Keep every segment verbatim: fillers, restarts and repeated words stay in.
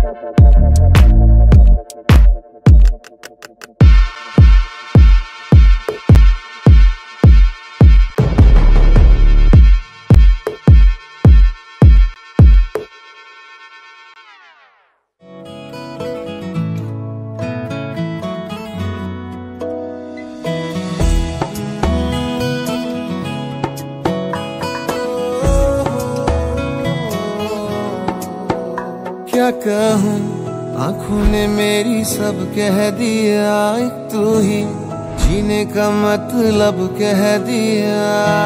क्या कहूँ, आँखों ने मेरी सब कह दिया, एक तू ही जीने का मतलब कह दिया।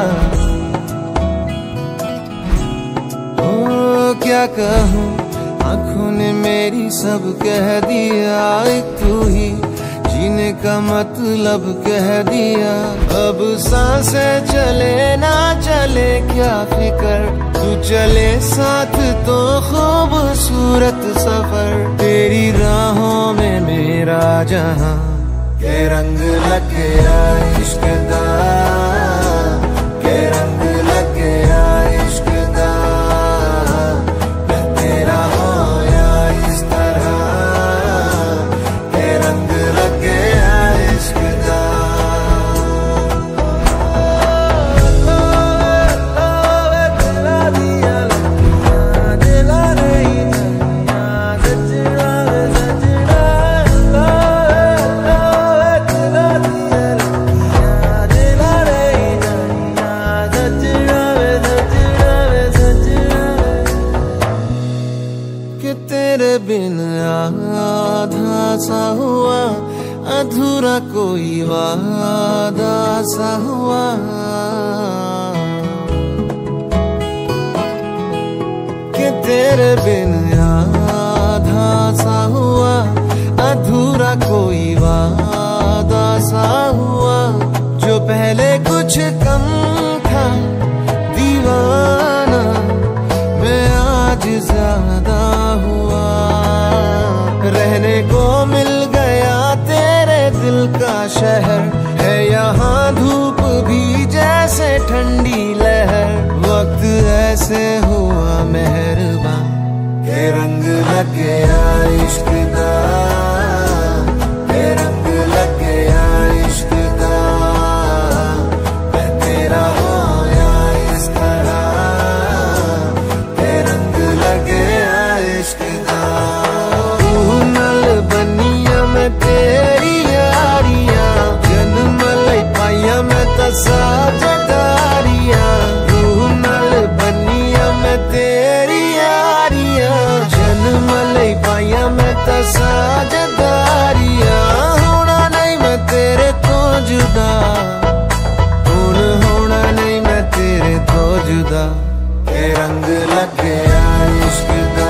ओ क्या कहूँ, आँखों ने मेरी सब कह दिया, एक तू ही जीने का मतलब कह दिया। अब सांसें चले ना चले क्या फिकर, तू चले साथ तो खूबसूरत सफर। तेरी राहों में मेरा जहां के रंग लग गया इश्क दा, के रंग लग गया इश्क दा। मैं तेरा होया इस तरह, के रंग लग गया इश्क दा। तेरे बिन आधा सा हुआ, अधूरा कोई वादा सा हुआ। कि तेरे बिन आधा सा हुआ, अधूरा कोई वादा सा हुआ। जो पहले कुछ कम था दीवाना, मैं आज ज्यादा हुआ। रहने को मिल गया तेरे दिल का शहर, है यहाँ धूप भी जैसे ठंडी लहर। वक्त ऐसे हुआ मेहरबान, के रंग लग गया इश्क दा, के रंग लग गया इश्क दा। मैं तेरा होया इस तरह, के रंग लग गया इश्क दा। तू नल बनिया मैं तेरी यारियां, जन्म लई पाइया मैं तो साझेदारियां। तू नल बनिया मैं तेरी यारियां, जन्म लई पाइया मैं तो साझेदारियां। होना नहीं मैं तेरे तो जुदा, हुण होना नहीं मैं तेरे तो जुदा। के रंग लग गया इश्क दा।